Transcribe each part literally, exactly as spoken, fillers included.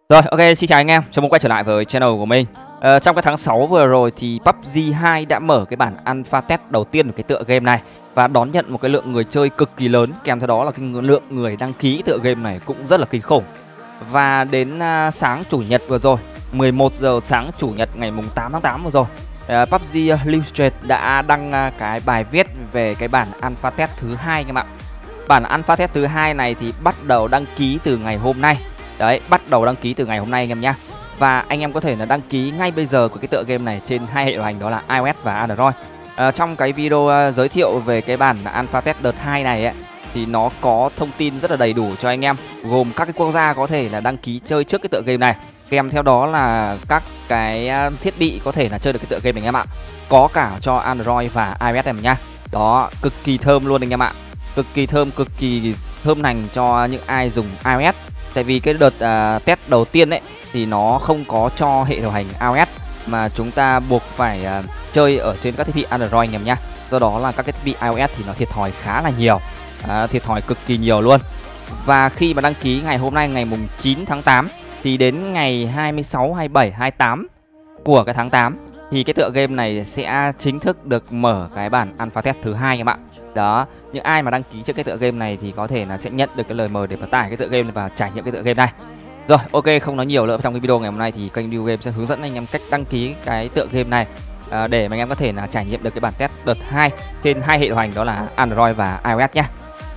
Rồi, ok, xin chào anh em, chào mừng quay trở lại với channel của mình. Ờ, trong cái tháng sáu vừa rồi thì pê u bê giê hai đã mở cái bản alpha test đầu tiên của cái tựa game này và đón nhận một cái lượng người chơi cực kỳ lớn, kèm theo đó là cái lượng người đăng ký cái tựa game này cũng rất là kinh khủng. Và đến uh, sáng chủ nhật vừa rồi, mười một giờ sáng chủ nhật ngày mùng tám tháng tám vừa rồi, uh, pê u bê giê Illustrated đã đăng uh, cái bài viết về cái bản alpha test thứ hai anh em ạ. Bản alpha test thứ hai này thì bắt đầu đăng ký từ ngày hôm nay. Đấy, bắt đầu đăng ký từ ngày hôm nay anh em nhá. Và anh em có thể là đăng ký ngay bây giờ của cái tựa game này trên hai hệ điều hành đó là iOS và Android. À, trong cái video uh, giới thiệu về cái bản alpha test đợt hai này ấy, thì nó có thông tin rất là đầy đủ cho anh em, gồm các cái quốc gia có thể là đăng ký chơi trước cái tựa game này, kèm theo đó là các cái uh, thiết bị có thể là chơi được cái tựa game này anh em ạ. Có cả cho Android và iOS em nhá. Đó, cực kỳ thơm luôn anh em ạ. Cực kỳ thơm, cực kỳ thơm lành cho những ai dùng iOS. Tại vì cái đợt uh, test đầu tiên ấy thì nó không có cho hệ điều hành iOS, mà chúng ta buộc phải uh, chơi ở trên các thiết bị Android anh em nhá. Do đó là các cái thiết bị iOS thì nó thiệt thòi khá là nhiều, uh, thiệt thòi cực kỳ nhiều luôn. Và khi mà đăng ký ngày hôm nay ngày mùng chín tháng tám thì đến ngày hai mươi sáu, hai mươi bảy, hai mươi tám của cái tháng tám thì cái tựa game này sẽ chính thức được mở cái bản alpha test thứ hai em ạ. Đó, những ai mà đăng ký trước cái tựa game này thì có thể là sẽ nhận được cái lời mời để mà tải cái tựa game và trải nghiệm cái tựa game này. Rồi, ok, không nói nhiều nữa, trong cái video ngày hôm nay thì kênh Video Game sẽ hướng dẫn anh em cách đăng ký cái tựa game này à, để mà anh em có thể là trải nghiệm được cái bản test đợt hai trên hai hệ điều hành đó là Android và iOS nhé.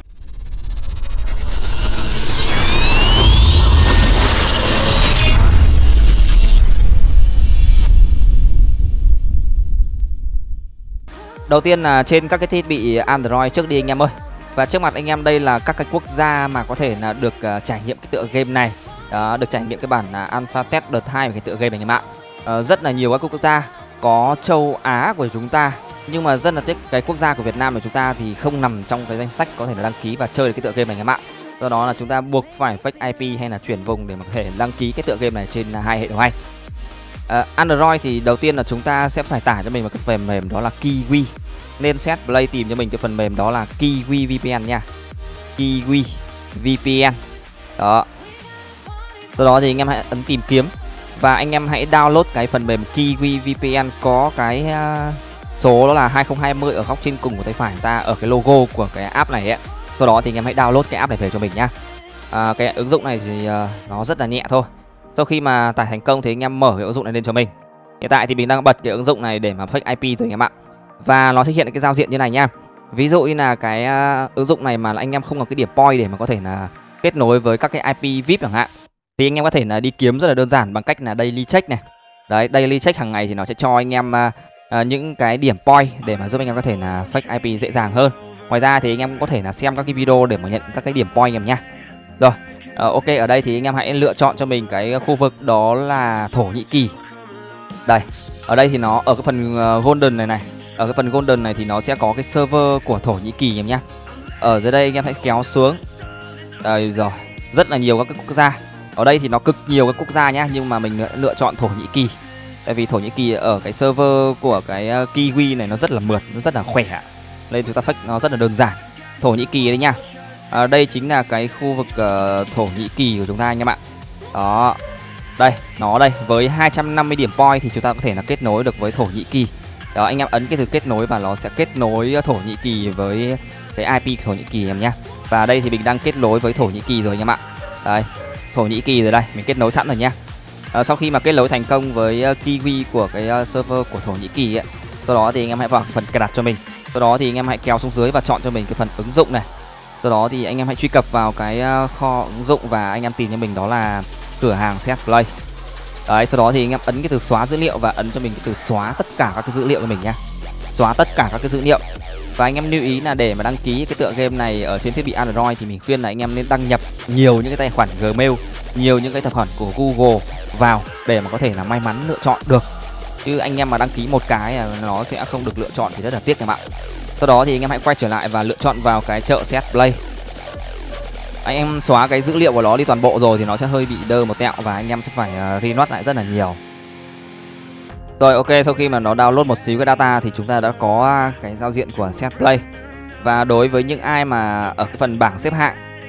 Đầu tiên là trên các cái thiết bị Android trước đi anh em ơi. Và trước mặt anh em đây là các cái quốc gia mà có thể là được uh, trải nghiệm cái tựa game này. Đó, được trải nghiệm cái bản uh, alpha test đợt hai của cái tựa game này anh em ạ. Uh, rất là nhiều các quốc gia, có châu Á của chúng ta, nhưng mà rất là tiếc cái quốc gia của Việt Nam của chúng ta thì không nằm trong cái danh sách có thể là đăng ký và chơi được cái tựa game này anh em ạ. Do đó là chúng ta buộc phải fake i pê hay là chuyển vùng để mà có thể đăng ký cái tựa game này trên uh, hai hệ điều hành. Uh, Android thì đầu tiên là chúng ta sẽ phải tải cho mình một cái phần mềm đó là Kiwi. Nên set play tìm cho mình cái phần mềm đó là Kiwi vê pê en nha. Kiwi vê pê en. Đó. Sau đó thì anh em hãy ấn tìm kiếm và anh em hãy download cái phần mềm Kiwi vê pê en có cái uh, số đó là hai không hai không ở góc trên cùng của tay phải ta, ở cái logo của cái app này ấy. Sau đó thì anh em hãy download cái app này về cho mình nhá. À, cái ứng dụng này thì uh, nó rất là nhẹ thôi. Sau khi mà tải thành công thì anh em mở cái ứng dụng này lên cho mình. Hiện tại thì mình đang bật cái ứng dụng này để mà fake i pê rồi anh em ạ. Và nó sẽ hiện cái giao diện như này nha. Ví dụ như là cái uh, ứng dụng này mà anh em không có cái điểm point để mà có thể là kết nối với các cái i pê vê i pê chẳng hạn, thì anh em có thể là đi kiếm rất là đơn giản bằng cách là daily check này. Đấy, daily check hàng ngày thì nó sẽ cho anh em uh, uh, những cái điểm point để mà giúp anh em có thể là fake i pê dễ dàng hơn. Ngoài ra thì anh em cũng có thể là xem các cái video để mà nhận các cái điểm point anh em nha. Rồi, uh, ok, ở đây thì anh em hãy lựa chọn cho mình cái khu vực đó là Thổ Nhĩ Kỳ. Đây, ở đây thì nó ở cái phần uh, golden này này. Ở cái phần golden này thì nó sẽ có cái server của Thổ Nhĩ Kỳ em nhá. Ở dưới đây anh em hãy kéo xuống. Đây rồi, rất là nhiều các cái quốc gia. Ở đây thì nó cực nhiều các quốc gia nhá, nhưng mà mình lựa chọn Thổ Nhĩ Kỳ. Tại vì Thổ Nhĩ Kỳ ở cái server của cái uh, Kiwi này nó rất là mượt, nó rất là khỏe. Nên chúng ta fake nó rất là đơn giản. Thổ Nhĩ Kỳ đấy nha. À, đây chính là cái khu vực uh, Thổ Nhĩ Kỳ của chúng ta anh em ạ. Đó. Đây, nó đây, với hai trăm năm mươi điểm point thì chúng ta có thể là kết nối được với Thổ Nhĩ Kỳ. Đó, anh em ấn cái từ kết nối và nó sẽ kết nối Thổ Nhĩ Kỳ với cái i pê Thổ Nhĩ Kỳ em nhé. Và đây thì mình đang kết nối với Thổ Nhĩ Kỳ rồi anh em ạ. Đây, Thổ Nhĩ Kỳ rồi đây, mình kết nối sẵn rồi nhá. À, sau khi mà kết nối thành công với uh, Kiwi của cái uh, server của Thổ Nhĩ Kỳ ấy, sau đó thì anh em hãy vào phần cài đặt cho mình. Sau đó thì anh em hãy kéo xuống dưới và chọn cho mình cái phần ứng dụng này. Sau đó thì anh em hãy truy cập vào cái uh, kho ứng dụng và anh em tìm cho mình đó là cửa hàng set play. Đấy, sau đó thì anh em ấn cái từ xóa dữ liệu và ấn cho mình cái từ xóa tất cả các cái dữ liệu cho mình nhá. Xóa tất cả các cái dữ liệu. Và anh em lưu ý là để mà đăng ký cái tựa game này ở trên thiết bị Android thì mình khuyên là anh em nên đăng nhập nhiều những cái tài khoản Gmail, nhiều những cái tài khoản của Google vào để mà có thể là may mắn lựa chọn được. Chứ anh em mà đăng ký một cái là nó sẽ không được lựa chọn thì rất là tiếc em ạ. Sau đó thì anh em hãy quay trở lại và lựa chọn vào cái chợ set play. Anh em xóa cái dữ liệu của nó đi toàn bộ rồi thì nó sẽ hơi bị đơ một tẹo và anh em sẽ phải uh, renote lại rất là nhiều. Rồi, ok, sau khi mà nó download một xíu cái data thì chúng ta đã có cái giao diện của set play. Và đối với những ai mà ở cái phần bảng xếp hạng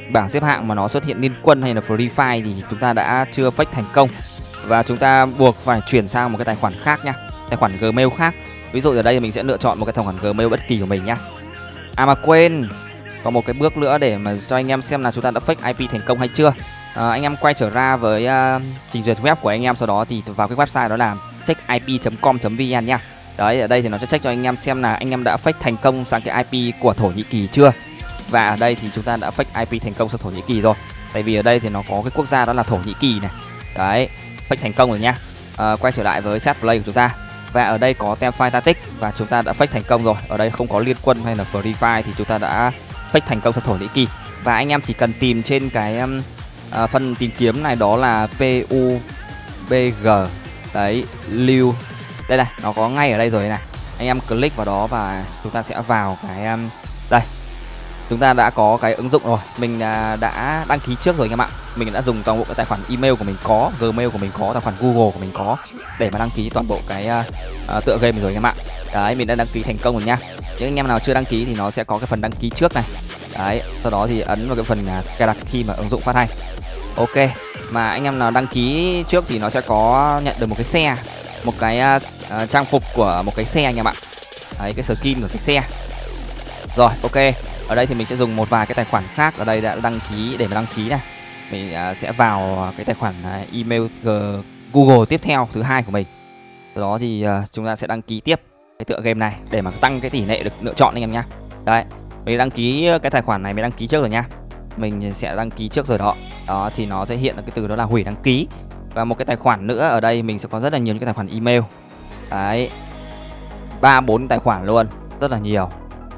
bảng xếp hạng mà nó xuất hiện Liên Quân hay là Free Fire thì chúng ta đã chưa fake thành công và chúng ta buộc phải chuyển sang một cái tài khoản khác nha, tài khoản Gmail khác. Ví dụ ở đây mình sẽ lựa chọn một cái tài khoản Gmail bất kỳ của mình nhá. À mà quên, có một cái bước nữa để mà cho anh em xem là chúng ta đã fake i pê thành công hay chưa. À, anh em quay trở ra với uh, trình duyệt web của anh em, sau đó thì vào cái website đó là check i p chấm com chấm vn nha. Đấy, ở đây thì nó sẽ check cho anh em xem là anh em đã fake thành công sang cái i pê của Thổ Nhĩ Kỳ chưa. Và ở đây thì chúng ta đã fake i pê thành công sang Thổ Nhĩ Kỳ rồi. Tại vì ở đây thì nó có cái quốc gia đó là Thổ Nhĩ Kỳ này. Đấy, fake thành công rồi nhá. À, quay trở lại với set play của chúng ta. Và ở đây có tem file static và chúng ta đã fake thành công rồi. Ở đây không có Liên Quân hay là Free Fire thì chúng ta đã fake thành công sang Thổ Nhĩ Kỳ. Và anh em chỉ cần tìm trên cái um, à, phần tìm kiếm này, đó là pê u bê giê. Đấy, lưu. Đây này, nó có ngay ở đây rồi này. Anh em click vào đó và chúng ta sẽ vào cái um, đây. Chúng ta đã có cái ứng dụng rồi. Mình uh, đã đăng ký trước rồi anh em ạ. Mình đã dùng toàn bộ cái tài khoản email của mình có, Gmail của mình có, tài khoản Google của mình có để mà đăng ký toàn bộ cái uh, uh, tựa game rồi anh em ạ. Đấy, mình đã đăng ký thành công rồi nha. Những anh em nào chưa đăng ký thì nó sẽ có cái phần đăng ký trước này. Đấy, sau đó thì ấn vào cái phần uh, cài đặt khi mà ứng dụng phát hành. Ok, mà anh em nào đăng ký trước thì nó sẽ có nhận được một cái xe, một cái uh, uh, trang phục của một cái xe anh em ạ. Đấy, cái skin của cái xe. Rồi, ok. Ở đây thì mình sẽ dùng một vài cái tài khoản khác ở đây đã đăng ký để mà đăng ký này. Mình uh, sẽ vào cái tài khoản uh, email uh, Google tiếp theo thứ hai của mình. Từ đó thì uh, chúng ta sẽ đăng ký tiếp cái tựa game này để mà tăng cái tỷ lệ được lựa chọn anh em nhá. Đấy, mình đăng ký cái tài khoản này mình đăng ký trước rồi nhá. Mình sẽ đăng ký trước rồi đó. Đó thì nó sẽ hiện cái từ đó là hủy đăng ký. Và một cái tài khoản nữa ở đây mình sẽ có rất là nhiều những cái tài khoản email. Đấy, ba bốn tài khoản luôn, rất là nhiều.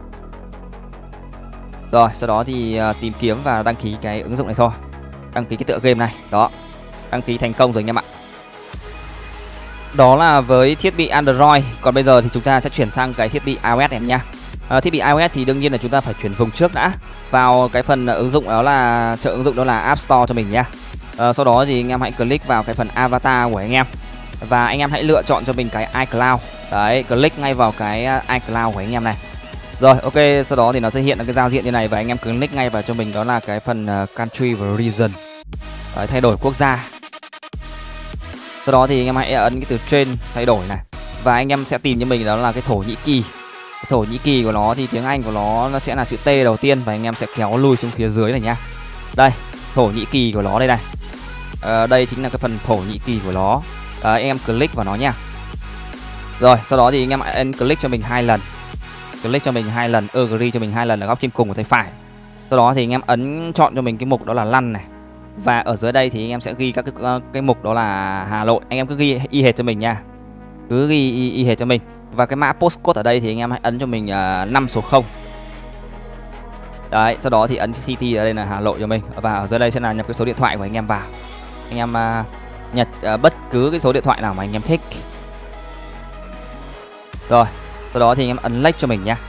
Rồi, sau đó thì uh, tìm kiếm và đăng ký cái ứng dụng này thôi. Đăng ký cái tựa game này. Đó, đăng ký thành công rồi anh em ạ. Đó là với thiết bị Android. Còn bây giờ thì chúng ta sẽ chuyển sang cái thiết bị iOS em nha. uh, Thiết bị iOS thì đương nhiên là chúng ta phải chuyển vùng trước đã. Vào cái phần uh, ứng dụng đó là chợ ứng dụng đó là App Store cho mình nha. uh, Sau đó thì anh em hãy click vào cái phần avatar của anh em. Và anh em hãy lựa chọn cho mình cái iCloud. Đấy, click ngay vào cái iCloud của anh em này. Rồi, ok, sau đó thì nó sẽ hiện ra cái giao diện như này. Và anh em click ngay vào cho mình đó là cái phần uh, Country và Region. Đấy, thay đổi quốc gia. Sau đó thì anh em hãy ấn cái từ trên thay đổi này. Và anh em sẽ tìm cho mình đó là cái Thổ Nhĩ Kỳ. Cái Thổ Nhĩ Kỳ của nó thì tiếng Anh của nó nó sẽ là chữ T đầu tiên. Và anh em sẽ kéo lui xuống phía dưới này nhá. Đây, Thổ Nhĩ Kỳ của nó đây này. à, Đây chính là cái phần Thổ Nhĩ Kỳ của nó. à, Anh em click vào nó nha. Rồi, sau đó thì anh em ấn click cho mình hai lần. Click cho mình hai lần, agree cho mình hai lần ở góc trên cùng của tay phải. Sau đó thì anh em ấn chọn cho mình cái mục đó là lăn này. Và ở dưới đây thì anh em sẽ ghi các cái, cái mục đó là Hà Nội. Anh em cứ ghi y hệt cho mình nha. Cứ ghi y, y hệt cho mình. Và cái mã postcode ở đây thì anh em hãy ấn cho mình uh, năm số không. Đấy, sau đó thì ấn city ở đây là Hà Nội cho mình. Và ở dưới đây sẽ là nhập cái số điện thoại của anh em vào. Anh em uh, nhật uh, bất cứ cái số điện thoại nào mà anh em thích. Rồi, sau đó thì anh em ấn next cho mình nhé.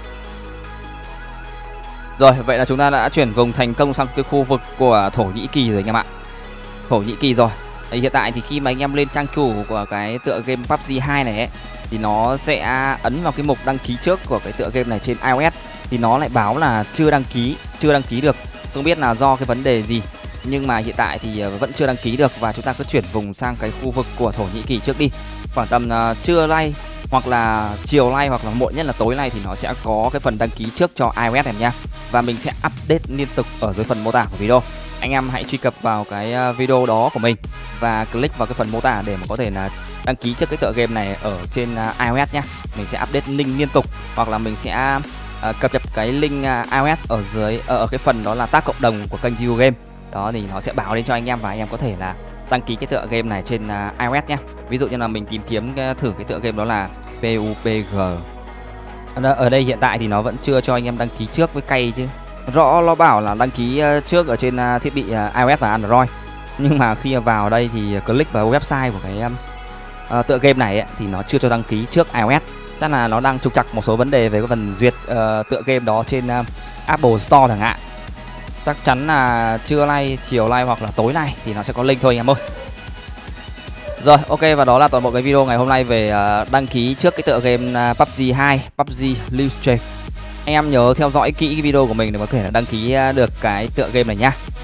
Rồi, vậy là chúng ta đã chuyển vùng thành công sang cái khu vực của Thổ Nhĩ Kỳ rồi anh em ạ. Thổ Nhĩ Kỳ rồi. Đấy, hiện tại thì khi mà anh em lên trang chủ của cái tựa game pê u bê giê hai này ấy, thì nó sẽ ấn vào cái mục đăng ký trước của cái tựa game này trên iOS. Thì nó lại báo là chưa đăng ký, chưa đăng ký được. Không biết là do cái vấn đề gì. Nhưng mà hiện tại thì vẫn chưa đăng ký được. Và chúng ta cứ chuyển vùng sang cái khu vực của Thổ Nhĩ Kỳ trước đi. Khoảng tầm uh, trưa nay hoặc là chiều nay hoặc là muộn nhất là tối nay thì nó sẽ có cái phần đăng ký trước cho iOS em nha. Và mình sẽ update liên tục ở dưới phần mô tả của video. Anh em hãy truy cập vào cái video đó của mình và click vào cái phần mô tả để mà có thể là đăng ký trước cái tựa game này ở trên iOS nhé. Mình sẽ update link liên tục hoặc là mình sẽ uh, cập nhật cái link iOS ở dưới ở, ở cái phần đó là tag cộng đồng của kênh Video Game. Đó thì nó sẽ báo đến cho anh em và anh em có thể là đăng ký cái tựa game này trên uh, iOS nhé. Ví dụ như là mình tìm kiếm uh, thử cái tựa game đó là pê u bê giê. Ở đây hiện tại thì nó vẫn chưa cho anh em đăng ký trước với cay chứ. Rõ nó bảo là đăng ký trước ở trên uh, thiết bị uh, iOS và Android. Nhưng mà khi vào đây thì click vào website của cái um, uh, tựa game này ấy, thì nó chưa cho đăng ký trước iOS. Chắc là nó đang trục trặc một số vấn đề về cái phần duyệt uh, tựa game đó trên uh, Apple Store chẳng hạn. Chắc chắn là trưa nay, chiều nay hoặc là tối nay thì nó sẽ có link thôi anh em ơi. Rồi, ok, và đó là toàn bộ cái video ngày hôm nay về uh, đăng ký trước cái tựa game uh, pê u bê giê hai, pê u bê giê Lustrate. Anh em nhớ theo dõi kỹ cái video của mình để có thể là đăng ký uh, được cái tựa game này nhá.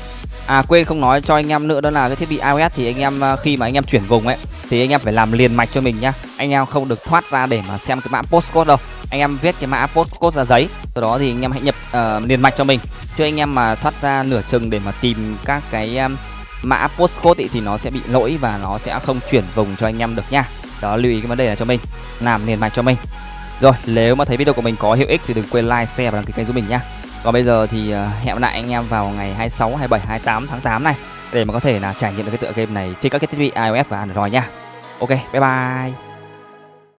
À quên không nói cho anh em nữa, đó là cái thiết bị iOS thì anh em khi mà anh em chuyển vùng ấy thì anh em phải làm liền mạch cho mình nhá. Anh em không được thoát ra để mà xem cái mã postcode đâu. Anh em viết cái mã postcode ra giấy, sau đó thì anh em hãy nhập uh, liền mạch cho mình. Chứ anh em mà thoát ra nửa chừng để mà tìm các cái um, mã postcode ý, thì nó sẽ bị lỗi và nó sẽ không chuyển vùng cho anh em được nha. Đó, lưu ý cái vấn đề này cho mình, làm liền mạch cho mình. Rồi, nếu mà thấy video của mình có hữu ích thì đừng quên like, share và đăng ký kênh giúp mình nhá. Còn bây giờ thì uh, hẹn gặp lại anh em vào ngày hai mươi sáu, hai mươi bảy, hai mươi tám tháng tám này để mà có thể là trải nghiệm được cái tựa game này trên các cái thiết bị iOS và Android nha. Ok, bye bye.